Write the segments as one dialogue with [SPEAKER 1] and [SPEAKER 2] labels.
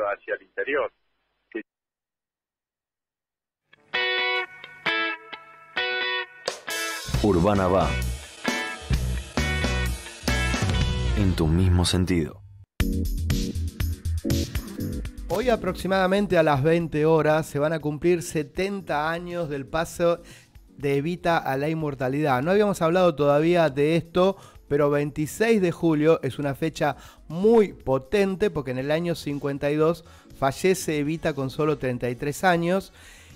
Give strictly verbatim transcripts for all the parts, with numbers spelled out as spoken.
[SPEAKER 1] hacia el interior. Que...
[SPEAKER 2] Urbana va en tu mismo sentido.
[SPEAKER 3] Hoy aproximadamente a las veinte horas se van a cumplir setenta años del paso de Evita a la inmortalidad. No habíamos hablado todavía de esto, pero veintiséis de julio es una fecha muy potente porque en el año cincuenta y dos fallece Evita con solo treinta y tres años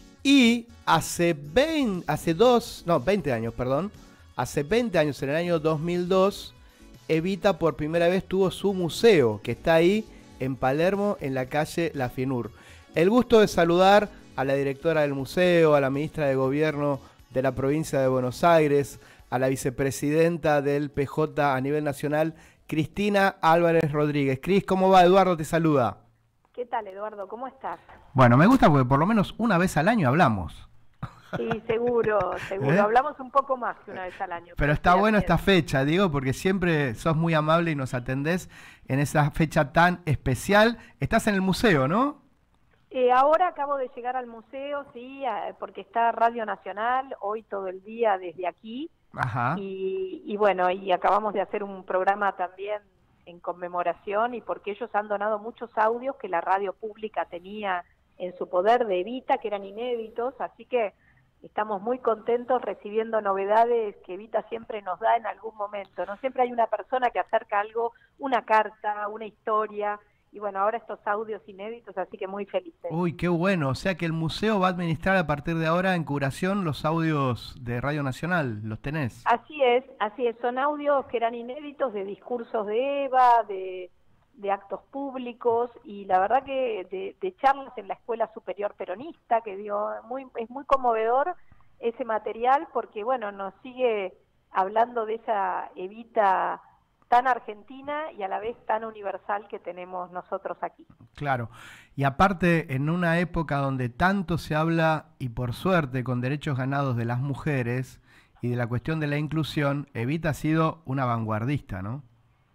[SPEAKER 3] y hace veinte, hace dos, no, veinte años, perdón, hace veinte años, en el año dos mil dos, Evita por primera vez tuvo su museo, que está ahí en Palermo, en la calle La Finur. El gusto de saludar a la directora del museo, a la ministra de Gobierno de la provincia de Buenos Aires, a la vicepresidenta del P J a nivel nacional, Cristina Álvarez Rodríguez. Cris, ¿cómo va? Eduardo te saluda.
[SPEAKER 4] ¿Qué tal, Eduardo? ¿Cómo estás?
[SPEAKER 3] Bueno, me gusta porque por lo menos una vez al año hablamos.
[SPEAKER 4] Sí, seguro, seguro.
[SPEAKER 3] ¿Eh?
[SPEAKER 4] Hablamos un poco más que una vez al año.
[SPEAKER 3] Pero, pero está bueno esta fecha, digo, porque siempre sos muy amable y nos atendés en esa fecha tan especial. Estás en el museo, ¿no?
[SPEAKER 4] Eh, ahora acabo de llegar al museo, sí, porque está Radio Nacional, hoy todo el día desde aquí.
[SPEAKER 3] Ajá.
[SPEAKER 4] Y, y bueno, y acabamos de hacer un programa también en conmemoración y porque ellos han donado muchos audios que la radio pública tenía en su poder de Evita, que eran inéditos, así que estamos muy contentos recibiendo novedades que Evita siempre nos da en algún momento, ¿no? Siempre hay una persona que acerca algo, una carta, una historia, y bueno, ahora estos audios inéditos, así que muy felices.
[SPEAKER 3] Uy, qué bueno, o sea que el museo va a administrar a partir de ahora en curación los audios de Radio Nacional, ¿los tenés?
[SPEAKER 4] Así es, así es, son audios que eran inéditos de discursos de Eva, de, de actos públicos, y la verdad que de, de charlas en la Escuela Superior Peronista, que dio muy, es muy conmovedor ese material, porque bueno, nos sigue hablando de esa Evita tan argentina y a la vez tan universal que tenemos nosotros aquí.
[SPEAKER 3] Claro, y aparte en una época donde tanto se habla, y por suerte con derechos ganados de las mujeres y de la cuestión de la inclusión, Evita ha sido una vanguardista, ¿no?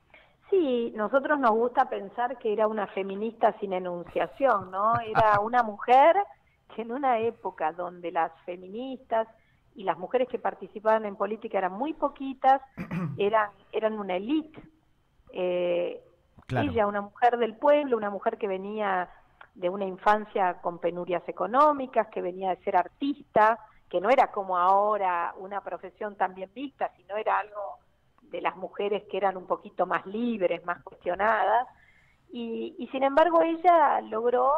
[SPEAKER 4] Sí, nosotros nos gusta pensar que era una feminista sin enunciación, ¿no? Era una mujer que en una época donde las feministas y las mujeres que participaban en política eran muy poquitas, eran eran una élite. Eh,
[SPEAKER 3] claro.
[SPEAKER 4] Ella, una mujer del pueblo, una mujer que venía de una infancia con penurias económicas, que venía de ser artista, que no era como ahora una profesión tan bien vista, sino era algo de las mujeres que eran un poquito más libres, más cuestionadas, y, y sin embargo ella logró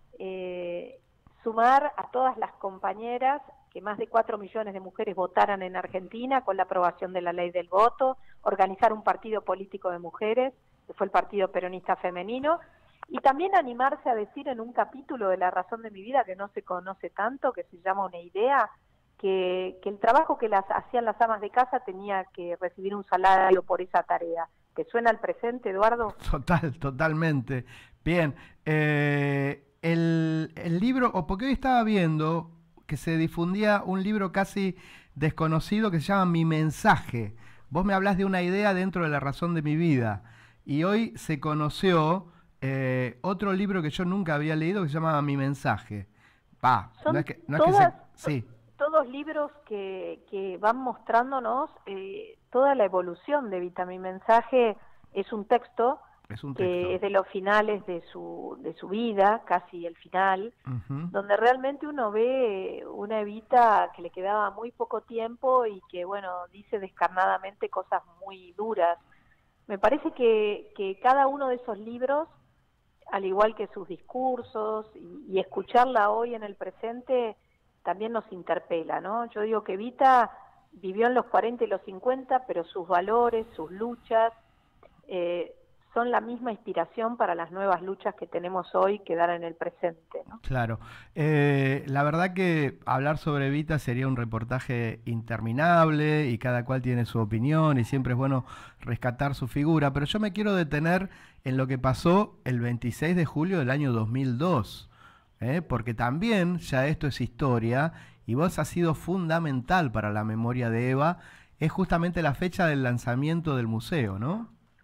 [SPEAKER 4] eh, sumar a todas las compañeras, que más de cuatro millones de mujeres votaran en Argentina con la aprobación de la ley del voto, organizar un partido político de mujeres, que fue el Partido Peronista Femenino, y también animarse a decir en un capítulo de La Razón de mi Vida, que no se conoce tanto, que se llama Una Idea, que, que el trabajo que las hacían las amas de casa tenía que recibir un salario por esa tarea. ¿Te suena al presente, Eduardo?
[SPEAKER 3] Total, totalmente. Bien, eh, el, el libro, o porque hoy estaba viendo que se difundía un libro casi desconocido que se llama Mi Mensaje. Vos me hablás de una idea dentro de La Razón de mi Vida. Y hoy se conoció eh, otro libro que yo nunca había leído que se llama Mi Mensaje. Pa, no es que, no es
[SPEAKER 4] todas,
[SPEAKER 3] que se, sí.
[SPEAKER 4] Todos libros que, que van mostrándonos eh, toda la evolución de Evita. Mi Mensaje es un texto,
[SPEAKER 3] es un texto
[SPEAKER 4] que es de los finales de su, de su vida, casi el final, uh-huh. donde realmente uno ve una Evita que le quedaba muy poco tiempo y que, bueno, dice descarnadamente cosas muy duras. Me parece que, que cada uno de esos libros, al igual que sus discursos, y, y escucharla hoy en el presente, también nos interpela, ¿no? Yo digo que Evita vivió en los cuarenta y los cincuenta, pero sus valores, sus luchas, eh, son la misma inspiración para las nuevas luchas que tenemos hoy que dar en el presente, ¿no?
[SPEAKER 3] Claro. Eh, la verdad que hablar sobre Evita sería un reportaje interminable y cada cual tiene su opinión y siempre es bueno rescatar su figura, pero yo me quiero detener en lo que pasó el veintiséis de julio del año dos mil dos, ¿eh? Porque también ya esto es historia y vos has sido fundamental para la memoria de Eva. Es justamente la fecha del lanzamiento del museo, ¿no?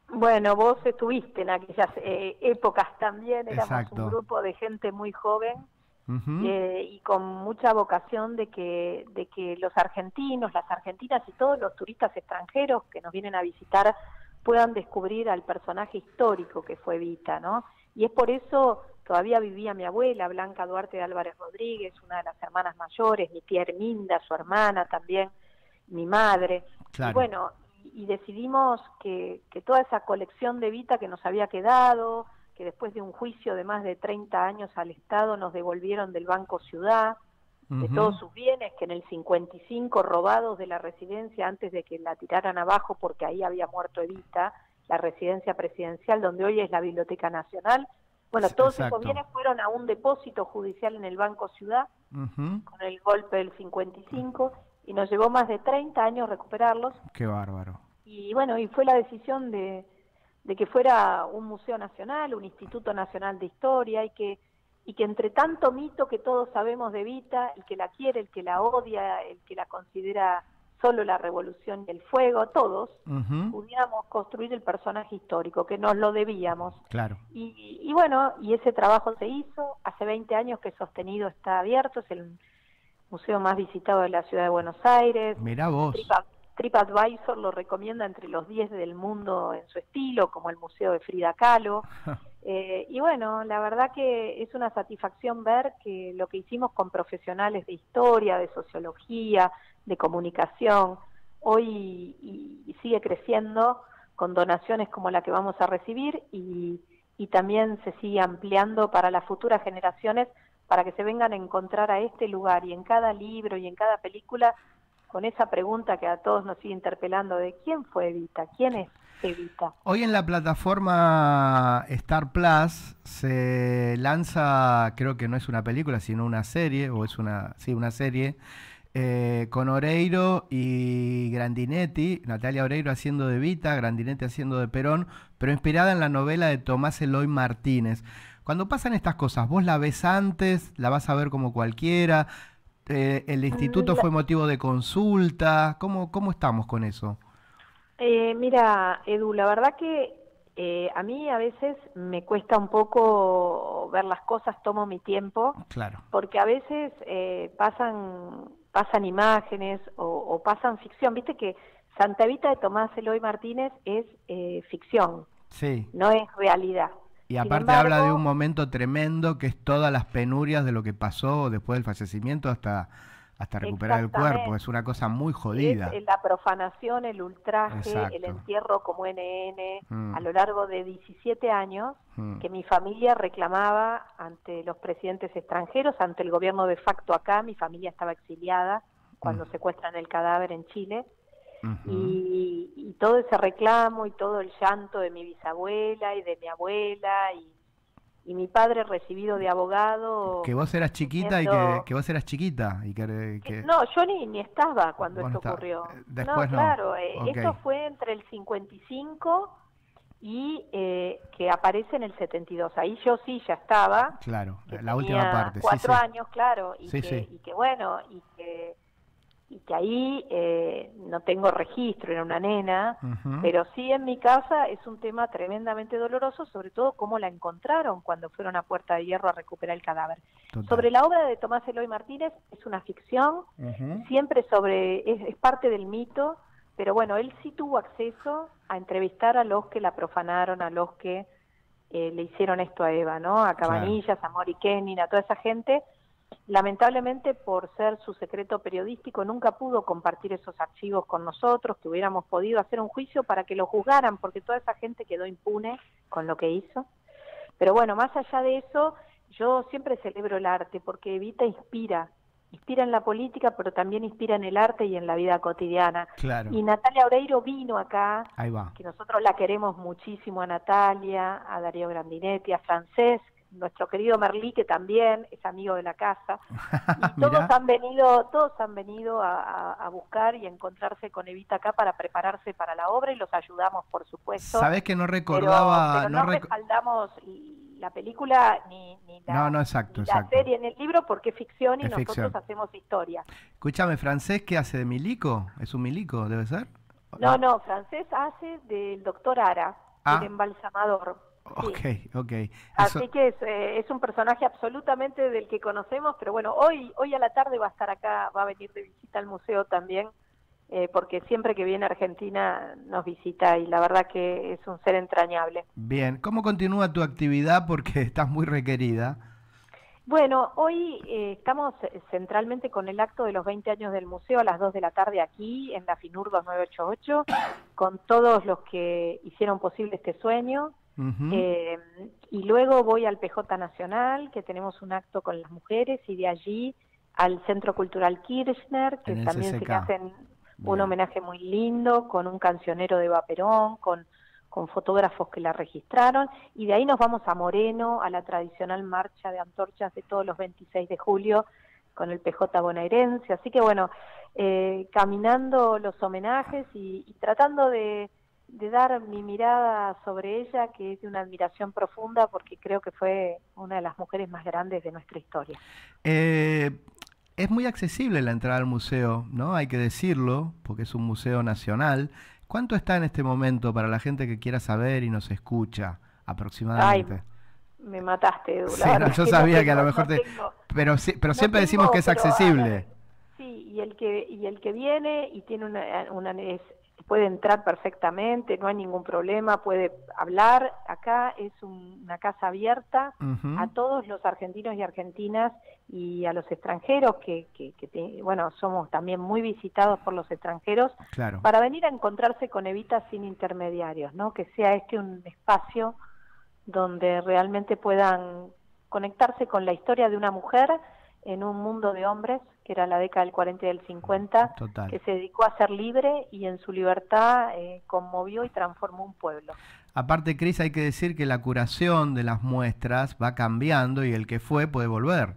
[SPEAKER 4] Bueno, vos estuviste en aquellas eh, épocas también, éramos
[SPEAKER 3] Exacto.
[SPEAKER 4] un grupo de gente muy joven
[SPEAKER 3] Uh-huh.
[SPEAKER 4] eh, y con mucha vocación de que, de que los argentinos, las argentinas y todos los turistas extranjeros que nos vienen a visitar puedan descubrir al personaje histórico que fue Evita, ¿no? Y es por eso, todavía vivía mi abuela, Blanca Duarte de Álvarez Rodríguez, una de las hermanas mayores, mi tía Herminda, su hermana también, mi madre.
[SPEAKER 3] Claro.
[SPEAKER 4] Y bueno, y, y decidimos que, que toda esa colección de Evita que nos había quedado, que después de un juicio de más de treinta años al Estado nos devolvieron del Banco Ciudad, de
[SPEAKER 3] Uh-huh.
[SPEAKER 4] todos sus bienes, que en el cincuenta y cinco robados de la residencia antes de que la tiraran abajo porque ahí había muerto Evita, la residencia presidencial donde hoy es la Biblioteca Nacional. Bueno,
[SPEAKER 3] Sí,
[SPEAKER 4] todos
[SPEAKER 3] exacto.
[SPEAKER 4] esos bienes fueron a un depósito judicial en el Banco Ciudad
[SPEAKER 3] Uh-huh.
[SPEAKER 4] con el golpe del cincuenta y cinco y nos llevó más de treinta años recuperarlos.
[SPEAKER 3] Qué bárbaro.
[SPEAKER 4] Y bueno, y fue la decisión de, de que fuera un museo nacional, un Instituto Nacional de Historia, y que y que entre tanto mito que todos sabemos de Evita, el que la quiere, el que la odia, el que la considera solo la revolución y el fuego, todos
[SPEAKER 3] Uh-huh.
[SPEAKER 4] pudiéramos construir el personaje histórico, que nos lo debíamos.
[SPEAKER 3] Claro.
[SPEAKER 4] Y, y bueno, y ese trabajo se hizo, hace veinte años que Sostenido está abierto, es el museo más visitado de la ciudad de Buenos Aires.
[SPEAKER 3] Mirá vos.
[SPEAKER 4] Tripa- TripAdvisor lo recomienda entre los diez del mundo en su estilo, como el Museo de Frida Kahlo. Eh, y bueno, la verdad que es una satisfacción ver que lo que hicimos con profesionales de historia, de sociología, de comunicación, hoy y, y sigue creciendo con donaciones como la que vamos a recibir y, y también se sigue ampliando para las futuras generaciones para que se vengan a encontrar a este lugar y en cada libro y en cada película con esa pregunta que a todos nos sigue interpelando de ¿quién fue Evita? ¿Quién es Evita?
[SPEAKER 3] Hoy en la plataforma Star Plus se lanza, creo que no es una película, sino una serie, o es una, sí, una serie, eh, con Oreiro y Grandinetti, Natalia Oreiro haciendo de Evita, Grandinetti haciendo de Perón, pero inspirada en la novela de Tomás Eloy Martínez. Cuando pasan estas cosas, ¿vos la ves antes? ¿La vas a ver como cualquiera? Eh, ¿El instituto fue motivo de consulta? ¿Cómo, cómo estamos con eso?
[SPEAKER 4] Eh, mira, Edu, la verdad que eh, a mí a veces me cuesta un poco ver las cosas, tomo mi tiempo,
[SPEAKER 3] Claro.
[SPEAKER 4] porque a veces eh, pasan pasan imágenes o, o pasan ficción. Viste que Santa Evita de Tomás Eloy Martínez es eh, ficción,
[SPEAKER 3] Sí.
[SPEAKER 4] no es realidad.
[SPEAKER 3] Y
[SPEAKER 4] Sin
[SPEAKER 3] aparte
[SPEAKER 4] embargo,
[SPEAKER 3] habla de un momento tremendo que es todas las penurias de lo que pasó después del fallecimiento hasta, hasta recuperar el cuerpo.
[SPEAKER 4] Exactamente.
[SPEAKER 3] Es una cosa muy jodida.
[SPEAKER 4] Es la profanación, el ultraje,
[SPEAKER 3] Exacto.
[SPEAKER 4] el entierro como N N,
[SPEAKER 3] Mm.
[SPEAKER 4] a lo largo de diecisiete años,
[SPEAKER 3] Mm.
[SPEAKER 4] que mi familia reclamaba ante los presidentes extranjeros, ante el gobierno de facto acá. Mi familia estaba exiliada cuando
[SPEAKER 3] Mm.
[SPEAKER 4] secuestran el cadáver en Chile.
[SPEAKER 3] Ujú.
[SPEAKER 4] Y, y todo ese reclamo y todo el llanto de mi bisabuela y de mi abuela y, y mi padre recibido de abogado.
[SPEAKER 3] Que vos eras chiquita y que,
[SPEAKER 4] diciendo-
[SPEAKER 3] que vos eras chiquita y que, que-
[SPEAKER 4] No, yo ni, ni estaba cuando
[SPEAKER 3] Vos no
[SPEAKER 4] esto
[SPEAKER 3] estabas.
[SPEAKER 4] ocurrió.
[SPEAKER 3] Eh, después no.
[SPEAKER 4] claro, eh,
[SPEAKER 3] Ok.
[SPEAKER 4] esto fue entre el cincuenta y cinco y eh, que aparece en el setenta y dos. Ahí yo sí ya estaba.
[SPEAKER 3] claro,
[SPEAKER 4] que
[SPEAKER 3] la última
[SPEAKER 4] tenía
[SPEAKER 3] parte. Sí,
[SPEAKER 4] Cuatro
[SPEAKER 3] sí.
[SPEAKER 4] años, claro, y,
[SPEAKER 3] Sí,
[SPEAKER 4] que,
[SPEAKER 3] sí.
[SPEAKER 4] y que bueno, y que y que ahí eh, no tengo registro, era una nena,
[SPEAKER 3] Ujú.
[SPEAKER 4] pero sí en mi casa es un tema tremendamente doloroso, sobre todo cómo la encontraron cuando fueron a Puerta de Hierro a recuperar el cadáver.
[SPEAKER 3] Total.
[SPEAKER 4] Sobre la obra de Tomás Eloy Martínez, es una ficción,
[SPEAKER 3] Ujú.
[SPEAKER 4] siempre sobre es, es parte del mito, pero bueno, él sí tuvo acceso a entrevistar a los que la profanaron, a los que eh, le hicieron esto a Eva, ¿no? A Cabanillas, a Mori Kenin, a toda esa gente. Lamentablemente, por ser su secreto periodístico, nunca pudo compartir esos archivos con nosotros, que hubiéramos podido hacer un juicio para que lo juzgaran, porque toda esa gente quedó impune con lo que hizo. Pero bueno, más allá de eso, yo siempre celebro el arte, porque Evita inspira, inspira en la política, pero también inspira en el arte y en la vida cotidiana.
[SPEAKER 3] Claro.
[SPEAKER 4] Y Natalia Oreiro vino acá,
[SPEAKER 3] Ahí va.
[SPEAKER 4] que nosotros la queremos muchísimo a Natalia, a Darío Grandinetti, a Francesc, nuestro querido Merlí, que también es amigo de la casa, y todos
[SPEAKER 3] Mirá.
[SPEAKER 4] han venido, todos han venido a, a, a buscar y a encontrarse con Evita acá para prepararse para la obra y los ayudamos, por supuesto.
[SPEAKER 3] Sabés que no
[SPEAKER 4] pero,
[SPEAKER 3] recordaba.
[SPEAKER 4] pero no,
[SPEAKER 3] no rec-
[SPEAKER 4] respaldamos la película ni, ni la,
[SPEAKER 3] No, no, exacto,
[SPEAKER 4] ni la
[SPEAKER 3] exacto.
[SPEAKER 4] serie en el libro porque es ficción y
[SPEAKER 3] Es
[SPEAKER 4] nosotros
[SPEAKER 3] ficción.
[SPEAKER 4] hacemos historia.
[SPEAKER 3] Escúchame, Francés, ¿qué hace de Milico? ¿Es un Milico? ¿Debe ser?
[SPEAKER 4] No, no, Francés hace del doctor Ara.
[SPEAKER 3] Ah.
[SPEAKER 4] el embalsamador. Sí.
[SPEAKER 3] Ok, ok.
[SPEAKER 4] Así
[SPEAKER 3] Eso,
[SPEAKER 4] que es, eh, es un personaje absolutamente del que conocemos, pero bueno, hoy hoy a la tarde va a estar acá, va a venir de visita al museo también, eh, porque siempre que viene a Argentina nos visita y la verdad que es un ser entrañable.
[SPEAKER 3] bien, ¿cómo continúa tu actividad? Porque estás muy requerida.
[SPEAKER 4] Bueno, hoy eh, estamos centralmente con el acto de los veinte años del museo a las dos de la tarde aquí en la FINUR dos nueve ocho ocho, con todos los que hicieron posible este sueño.
[SPEAKER 3] Uh-huh.
[SPEAKER 4] Eh, y luego voy al P J Nacional, que tenemos un acto con las mujeres, y de allí al Centro Cultural Kirchner, que
[SPEAKER 3] En el
[SPEAKER 4] también
[SPEAKER 3] C C K.
[SPEAKER 4] se le hacen
[SPEAKER 3] Bien.
[SPEAKER 4] un homenaje muy lindo, con un cancionero de Eva Perón, con, con fotógrafos que la registraron, y de ahí nos vamos a Moreno, a la tradicional marcha de antorchas de todos los veintiséis de julio, con el P J bonaerense. Así que bueno, eh, caminando los homenajes y, y tratando de de dar mi mirada sobre ella, que es de una admiración profunda, porque creo que fue una de las mujeres más grandes de nuestra historia.
[SPEAKER 3] Eh, es muy accesible la entrada al museo, ¿no? Hay que decirlo, porque es un museo nacional. ¿Cuánto está en este momento para la gente que quiera saber y nos escucha aproximadamente?
[SPEAKER 4] Ay, me mataste, Edu.
[SPEAKER 3] Sí, no, yo sabía que, que a lo mejor
[SPEAKER 4] no
[SPEAKER 3] te...
[SPEAKER 4] tengo,
[SPEAKER 3] pero sí, pero
[SPEAKER 4] no
[SPEAKER 3] siempre
[SPEAKER 4] tengo,
[SPEAKER 3] decimos que es
[SPEAKER 4] pero,
[SPEAKER 3] accesible.
[SPEAKER 4] ver, sí, y el que y el que viene y tiene una, una es, puede entrar perfectamente, no hay ningún problema, puede hablar. Acá es un, una casa abierta uh-huh. a todos los argentinos y argentinas y a los extranjeros, que, que, que te, bueno, somos también muy visitados por los extranjeros,
[SPEAKER 3] claro.
[SPEAKER 4] para venir a encontrarse con Evita sin intermediarios, ¿no? Que sea este un espacio donde realmente puedan conectarse con la historia de una mujer en un mundo de hombres, que era la década del cuarenta y del cincuenta,
[SPEAKER 3] Total.
[SPEAKER 4] que se dedicó a ser libre y en su libertad eh, conmovió y transformó un pueblo.
[SPEAKER 3] Aparte, Cris, hay que decir que la curación de las muestras va cambiando y el que fue puede volver.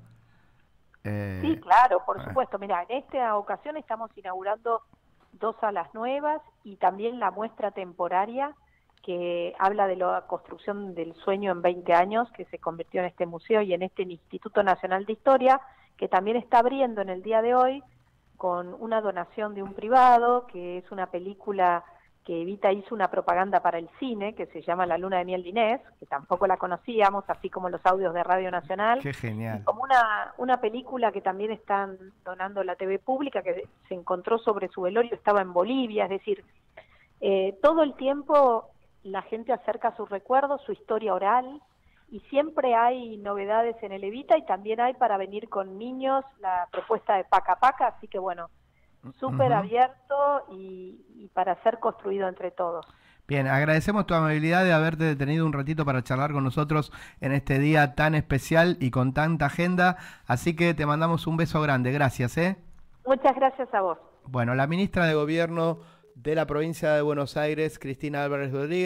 [SPEAKER 4] Eh... Sí, claro, por supuesto. Mira, en esta ocasión estamos inaugurando dos salas nuevas y también la muestra temporaria que habla de la construcción del sueño en veinte años, que se convirtió en este museo y en este Instituto Nacional de Historia, que también está abriendo en el día de hoy con una donación de un privado, que es una película que Evita hizo una propaganda para el cine, que se llama La Luna de Miel de Inés, que tampoco la conocíamos, así como los audios de Radio Nacional.
[SPEAKER 3] ¡Qué genial!
[SPEAKER 4] Y como una, una película que también están donando la T V pública, que se encontró sobre su velorio, estaba en Bolivia, es decir, eh, todo el tiempo la gente acerca sus recuerdos, su historia oral, y siempre hay novedades en el Evita, y también hay para venir con niños la propuesta de Paca Paca, así que bueno, súper uh-huh. abierto y, y para ser construido entre todos.
[SPEAKER 3] Bien, agradecemos tu amabilidad de haberte detenido un ratito para charlar con nosotros en este día tan especial y con tanta agenda, así que te mandamos un beso grande, gracias, ¿eh?
[SPEAKER 4] Muchas gracias a vos.
[SPEAKER 3] Bueno, la ministra de Gobierno de la provincia de Buenos Aires, Cristina Álvarez Rodríguez.